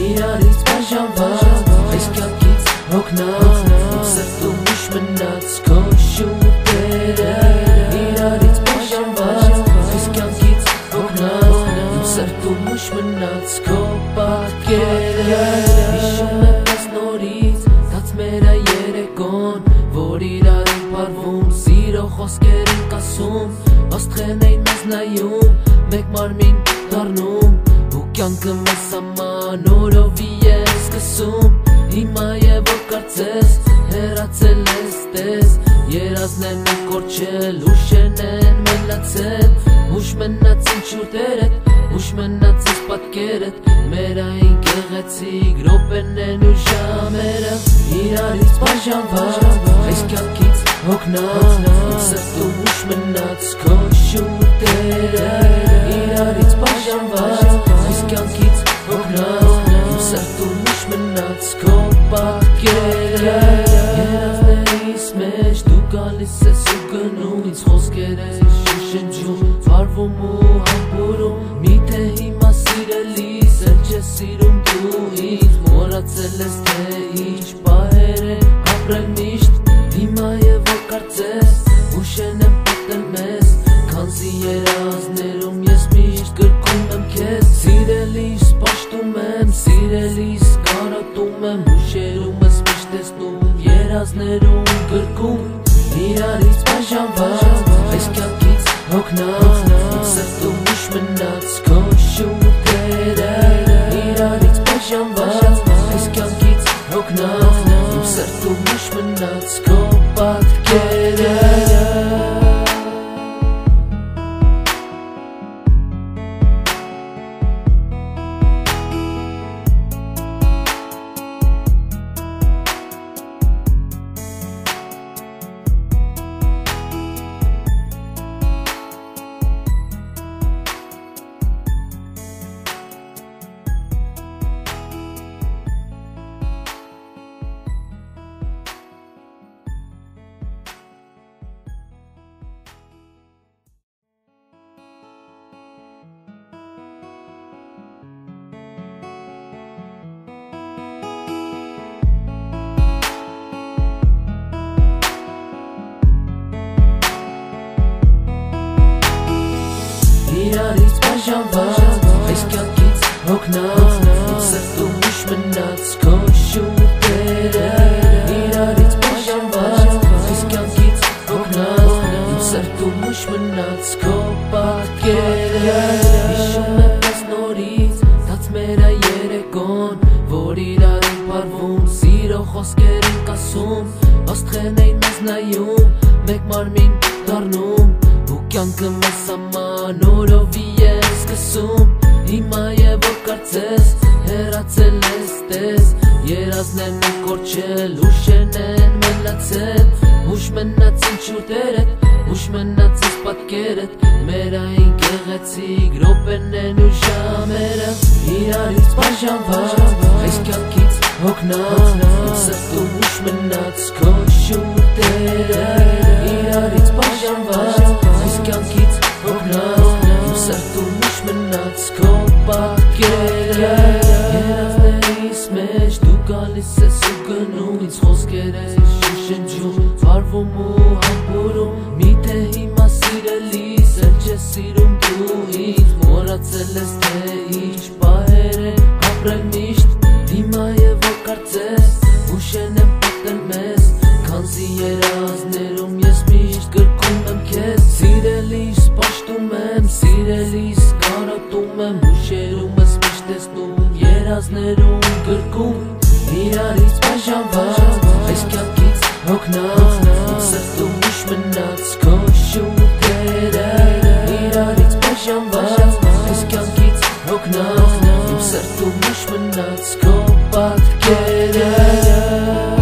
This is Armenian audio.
Իրարից բաժանված, այս կյանքից հոգնած, իմ սրտում ուշ մնաց քո շուրթերը։ Իրարից բաժանված, այս կյանքից հոգնած, իմ սրտում ուշ մնաց քո պատկերը։ Հիշում եմ ես նորից, դաց մեր երեկոն, որ իրար ենք պարվում, սիրո խոսքեր ենք ասում, աստղեն էին մեզ նայում, մեկ մարմին դառնում, ու կյանքը մեզ համար օրովի է սկսում։ Հիմա է որ կարծես հեռացել ես տես, երազներն են կորչել, ուշերն են մնացել, ուշ մնացին շուրթերդ, ուշ մնացես պատկերդ, մեր այն գեղեցիկ րոպեներն ու ժամերը։ Իրարից բաժանված, այս կյանքից հոգնած, իմ սրտում ուշ մնաց քո շուրթերը։ Իրարից բաժանված, այս կյանքից հոգնած, իմ սրտում ուշ մնաց քո պատկերը։ Երազներիս մեջ դու գալիս ես ու գնում, ինձ խոսքեր ես շշնջում, վարվում ու համբուրում, միթե հիմա սիրելիս էլ չես սիրում դու ինձ, մոռացել ես թե ինչ պահեր են ապրել միշտ։ Հիմա է որ կարծես ուշերն են պատել մեզ, քանզի երազներում ես միշտ գրկում եմ քեզ, սիրելիս պաշտում եմ, սիրելիս կարոտում եմ, ուշերում ես միշտ տեսնում, երազներում գրկում։ Իրարից բաժանված, այս կյանքից հոգնած, իմ սրտում ուշ մնաց քո շուրթերը։ Իրարից բաժանված, այս կյանքից հոգնած, իմ սրտում ուշ մնաց քո պատկերը։ Իրարից բաժանված, այս կյանքից հոգնած, իմ սրտում ուշ մնաց քո շուրթերը։ Իրարից բաժանված, այս կյանքից հոգնած, իմ սրտում ուշ մնաց քո պատկերը։ Հիշում եմ ես նորից, դաց մեր երեկոն, որ իրար ենք պարվում, սիրո խոսքեր ենք ասում, աստղեն էին մեզ նայում, մեկ մարմին դառնում, ու կյանքը մեզ համար օրովի է սկսում։ Հիմա է որ կարծես հեռացել ես տես, երազներն են կորչել, ուշերն են մնացել, ուշ մնացին շուրթերդ, ուշ մնացես պատկերդ, մեր այն գեղեցիկ րոպեներն ու ժամերը։ Իրարից բաժանված, այս կյանքից հոգնած, իմ սրտում ուշ մնաց քո շուրթերը։ Իրարից բաժանված, այս կյանքից հոգնած, իմ սրտում ուշ մնաց քո պատկերը։ Երազներիս մեջ դու գալիս ես ու գնում, ինձ խոսքեր ես շշնջում, վարվում ու համբուրում, միթե հիմա սիրելիս էլ չես սիրում դու ինձ, մոռացել ես թե ինչ պահեր են ապրել միշտ։ Հիմա է որ կարծես ուշերն են պատել մեզ, քանզի երազներում ես միշտ գրկում եմ քեզ, սիրելիս պաշտում եմ, սիրելիս կարոտում եմ, ուշերում ես միշտ տեսնում, երազներում գրկում։ Իրարից բաժանված, այս կյանքից հոգնած, իմ սրտում ուշ մնաց քո շուրթերը։ Իրարից բաժանված, այս կյանքից հոգնած, իմ սրտում ուշ մնաց քո պատկերը։